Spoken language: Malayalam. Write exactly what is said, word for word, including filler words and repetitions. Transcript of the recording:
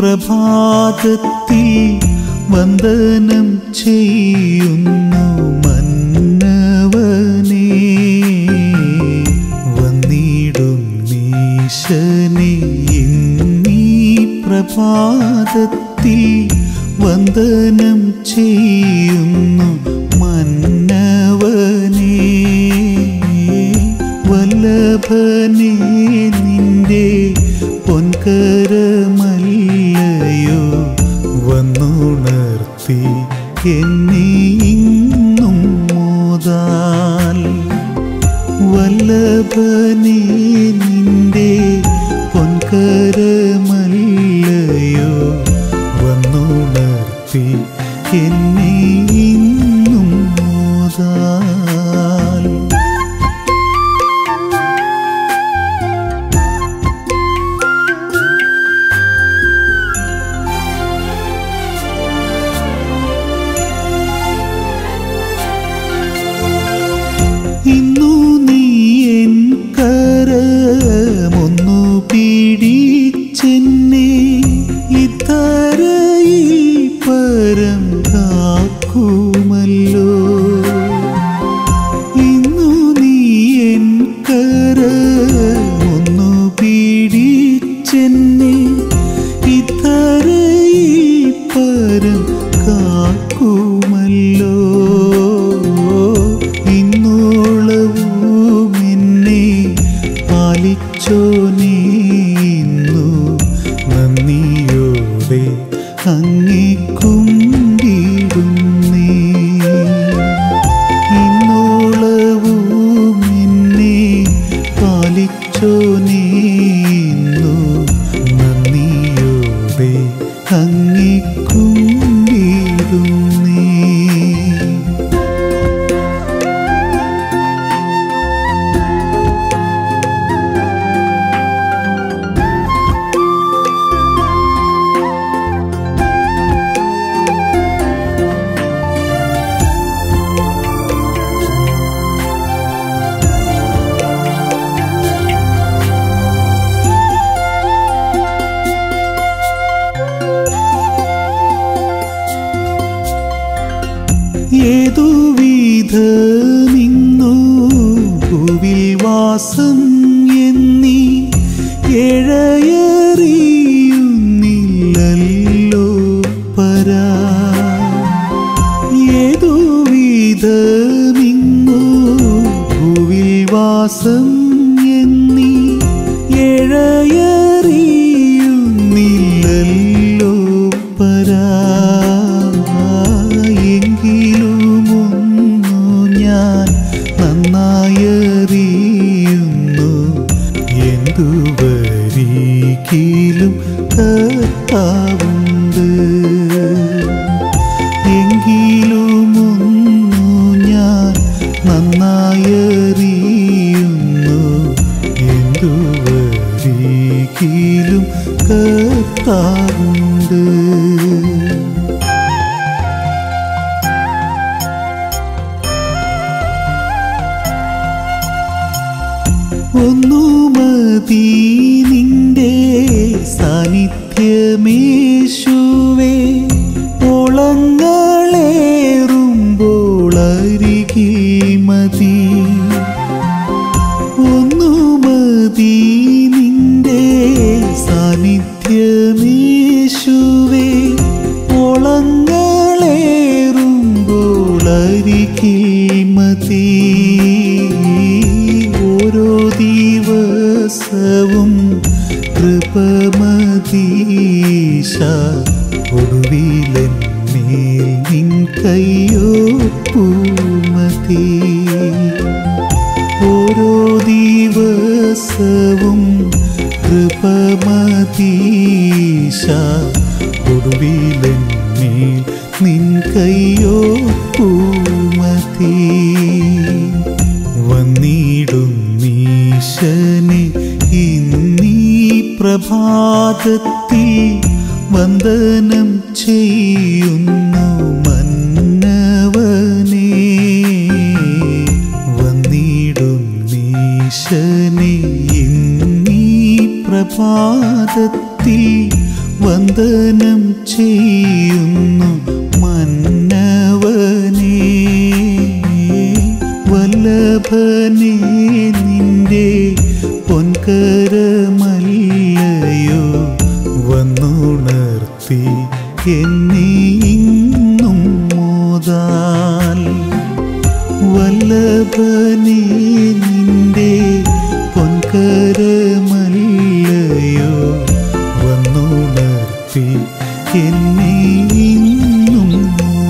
പ്രഭാതത്തിൽ വന്ദനം ചെയ്യുന്നു മന്നവനേ. വന്നിടും നീശനെ ഇന്നീ പ്രഭാതത്തിൽ വന്ദനം ചെയ്യുന്നു മന്നവനേ. വല്ലഭനേ നിന്റെ പൊൻകരമല്ലയോ വന്നുണർത്തി എന്നെ ഇന്നും മോദാൽ. വല്ലഭനേ നിന്റെ പൊൻകരമല്ലയോ വന്നുണർത്തി എന്നെ ഇന്നും മോദാൽ. ഇന്നു നീ എൻ കരമൊന്നു പിടിച്ചെന്നെ ഇത്തരയിൽ പരം കാക്കുമല്ലോ. ഇന്നു നീ എൻ കരമൊന്നു പിടിച്ചെന്നെ ഇത്തരയിൽ പരം കാക്കുമല്ലോ. ഇന്നോളവും എന്നെ പാലിച്ചോ നീ ഇന്നു നന്ദിയോടെ അങ്ങേ കുമ്പിടുന്നേ. ഇന്നോളവും എന്നെ പാലിച്ചോ നീ ഇന്നു നന്ദിയോടെ അങ്ങേ കുമ്പിടുന്നേ. ഏതു വിധമിന്നു ഭൂവിൽ വാസം എന്നീ ഏഴയറിയുന്നില്ലല്ലോ പരാ. ഏതു വിധമിന്നു ഭൂവിൽ വാസം എന്നീ ഏഴയറിയുന്നില്ലല്ലോ പരാ. എങ്കിലുമൊന്നു ഞാൻ നന്നായറിയുന്നു എന്തു വരികിലും കർത്താവുണ്ട്. എങ്കിലുമൊന്നു ഞാൻ നന്നായറിയുന്നു എന്തു വരികിലും കർത്താവുണ്ട്. ഒന്നു മതി നിന്റെ സാന്നിധ്യമേശുവേ. ഓളങ്ങളേറുമ്പോൾ അരികിൽ മതി. ഒന്നു മതി നിന്റെ സാന്നിധ്യമേശുവേ. ഓളങ്ങളേറുമ്പോൾ അരികിൽ മതി. ഓരോ ദിവസവും കൃപമതീശ ഒടുവിലെന്മേൽ നിൻ കയ്യൊപ്പുമതി. ഓരോ ദിവസവും കൃപമതീശ ഒടുവിലെന്മേൽ നിൻ കയ്യൊപ്പുമതി. വന്നിടും നീശനെ ഇന്നീ പ്രഭാതത്തിൽ വന്ദനം ചെയ്യുന്നു മന്നവനേ. വന്നിടും നീശനെ ഇന്നീ പ്രഭാതത്തിൽ വന്ദനം ചെയ്യുന്നു മന്നവനേ. വല്ലഭനേ നിന്റെ പൊൻകരമല്ലയോ വന്നുണർത്തി എന്നെ ഇന്നും മോദാൽ. വല്ലഭനേ നിന്റെ പൊൻകരമല്ലയോ വന്നുണർത്തി എന്നെ ഇന്നും